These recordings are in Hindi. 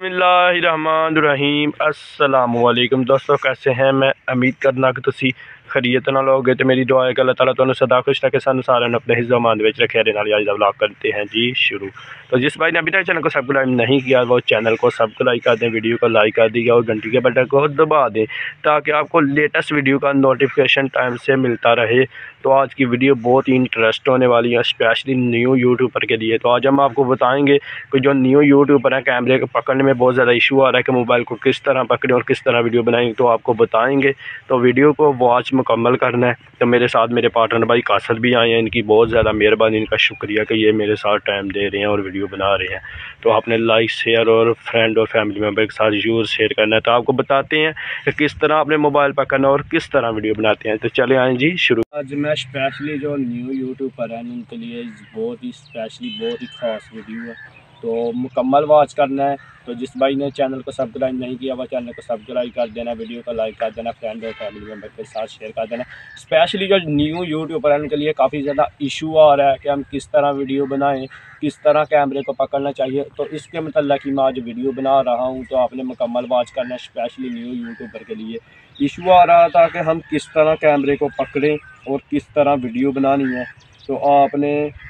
बिस्मिल्लाहिर्रहमानिर्रहीम अस्सलामुअलैकुम दोस्तों, कैसे हैं। मैं उम्मीद करना कि तुसी खरीयत ना लोगे तो मेरी दुआ है कि अल्लाह ताला तुहानू सदा खुश रखे, सानू सारे अपने हिज़्ज़ो मान विच रखे। आज व्लॉग करते हैं जी शुरू। तो जिस भाई ने अभी तक चैनल को सब्सक्राइब नहीं किया वो चैनल को सब्सक्राइब कर दें, वीडियो को लाइक कर दीजिए और घंटी के बटन को दबा दें ताकि आपको लेटेस्ट वीडियो का नोटिफिकेशन टाइम से मिलता रहे। तो आज की वीडियो बहुत ही इंटरेस्ट होने वाली है, स्पेशली न्यू यूट्यूबर के लिए। तो आज हम आपको बताएंगे कि जो न्यू यूट्यूबर हैं कैमरे को पकड़ने में बहुत ज़्यादा इशू आ रहा है कि मोबाइल को किस तरह पकड़ें और किस तरह वीडियो बनाएंगे, तो आपको बताएंगे। तो वीडियो को वॉच मुकम्मल करना है। तो मेरे साथ मेरे पार्टनर भाई कासर भी आए हैं, इनकी बहुत ज़्यादा मेहरबानी, इनका शुक्रिया कि ये मेरे साथ टाइम दे रहे हैं और वीडियो बना रहे हैं। तो आपने लाइक शेयर और फ्रेंड और फैमिली मेम्बर के साथ ज़रूर शेयर करना है। तो आपको बताते हैं कि किस तरह आपने मोबाइल पकड़ना और किस तरह वीडियो बनाते हैं। तो चले आए जी शुरू। आज मैं स्पेशली जो न्यू यूट्यूबर हैं उनके लिए बहुत ही स्पेशली बहुत ही ख़ास वीडियो है, तो मुकम्मल वॉच करना है। तो जिस भाई ने चैनल को सब्सक्राइब नहीं किया वह चैनल को सब्सक्राइब कर देना, वीडियो को लाइक कर देना, फ्रेंड और फैमिली मेम्बर के साथ शेयर कर देना। स्पेशली जो न्यू यूट्यूबर हैं उनके लिए काफ़ी ज़्यादा इशू आ रहा है कि हम किस तरह वीडियो बनाएं, किस तरह कैमरे को पकड़ना चाहिए। तो इसके मतलब कि मैं आज वीडियो बना रहा हूँ, तो आपने मुकम्मल वॉच करना है। स्पेशली न्यू यूट्यूबर के लिए इशू आ रहा था कि हम किस तरह कैमरे को पकड़ें और किस तरह वीडियो बनानी है। तो आपने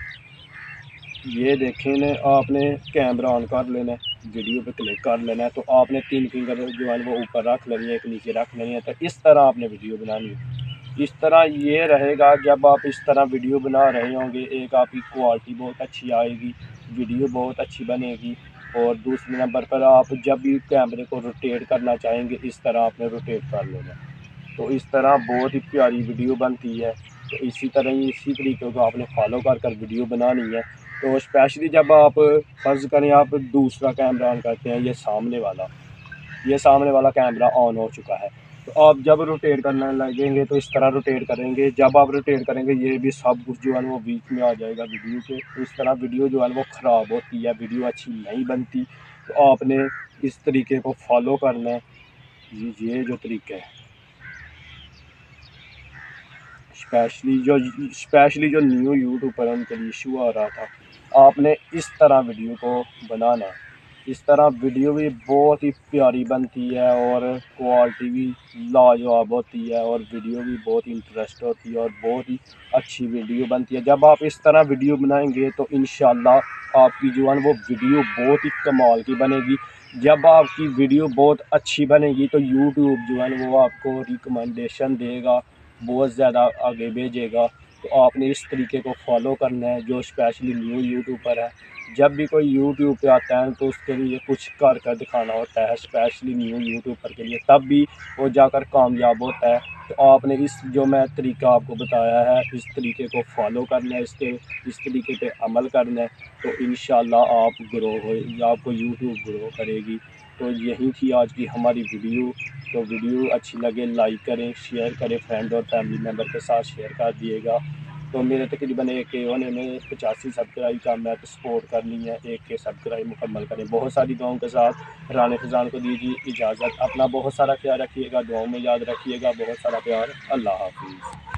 ये देखें ने, आपने कैमरा ऑन कर लेना है, वीडियो पे क्लिक कर लेना है। तो आपने 3 फिंगर जो है वो ऊपर रख लेनी है, एक नीचे रख लेनी है। तो इस तरह आपने वीडियो बनानी है। इस तरह ये रहेगा, जब आप इस तरह वीडियो बना रहे होंगे एक आपकी क्वालिटी बहुत अच्छी आएगी, वीडियो बहुत अच्छी बनेगी। और दूसरे नंबर पर आप जब भी कैमरे को रोटेट करना चाहेंगे इस तरह आपने रोटेट कर लेना है। तो इस तरह बहुत ही प्यारी वीडियो बनती है। तो इसी तरह ही इसी तरीके को आपने फॉलो कर वीडियो बनानी है। तो स्पेशली जब आप फ़र्ज़ करें आप दूसरा कैमरा ऑन करते हैं, ये सामने वाला कैमरा ऑन हो चुका है। तो आप जब रोटेट करने लगेंगे तो इस तरह रोटेट करेंगे, जब आप रोटेट करेंगे ये भी सब कुछ जो है वो बीच में आ जाएगा वीडियो के। तो इस तरह वीडियो जो है वो ख़राब होती है, वीडियो अच्छी नहीं बनती। तो आपने इस तरीके को फॉलो करना है। ये जो तरीका है स्पेशली जो न्यू यूट्यूबर उनके लिए इशू आ रहा था, आपने इस तरह वीडियो को बनाना है। इस तरह वीडियो भी बहुत ही प्यारी बनती है और क्वालिटी भी लाजवाब होती है और वीडियो भी बहुत इंटरेस्ट होती है और बहुत ही अच्छी वीडियो बनती है। जब आप इस तरह वीडियो बनाएंगे तो इंशाल्लाह आपकी जो है वो वीडियो बहुत ही कमाल की बनेगी। जब आपकी वीडियो बहुत अच्छी बनेगी तो यूट्यूब जो है वो आपको रिकमेंडेशन देगा, बहुत ज़्यादा आगे भेजेगा। तो आपने इस तरीके को फॉलो करना है। जो स्पेशली न्यू यूट्यूबर है, जब भी कोई यूट्यूब पे आता है तो उसके लिए कुछ कर दिखाना होता है, स्पेशली न्यू यूट्यूबर के लिए, तब भी वो जाकर कामयाब होता है। तो आपने इस जो मैं तरीका आपको बताया है इस तरीके को फॉलो करना है, इस तरीके पे अमल करना है। तो इंशाल्लाह आप ग्रो हो, आपको यूट्यूब ग्रो करेगी। तो यही थी आज की हमारी वीडियो। तो वीडियो अच्छी लगे लाइक करें, शेयर करें, फ्रेंड और फैमिली मेम्बर के साथ शेयर कर दिएगा। तो मेरे तकरीबन 1 होने में 85 सब्सक्राइब का मैं तो सपोर्ट करनी है, 1 के सब्सक्राइब मुकम्मल करें। बहुत सारी दुआओं के साथ राने फ़िज़ान को दीजिए इजाज़त। अपना बहुत सारा ख्याल रखिएगा, दुआओं में याद रखिएगा। बहुत सारा प्यार। अल्लाह हाफ़िज़।